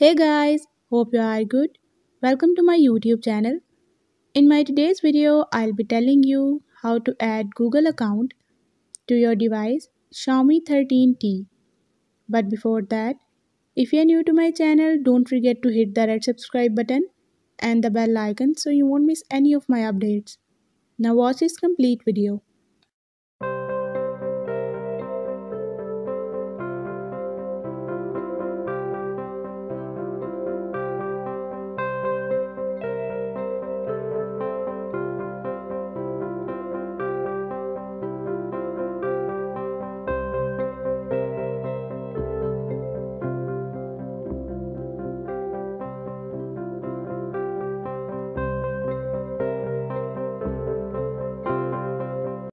Hey guys, hope you are good. Welcome to my YouTube channel. In my today's video, I'll be telling you how to add Google account to your device Xiaomi 13T. But before that, if you're new to my channel, don't forget to hit the red subscribe button and the bell icon so you won't miss any of my updates. Now watch this complete video.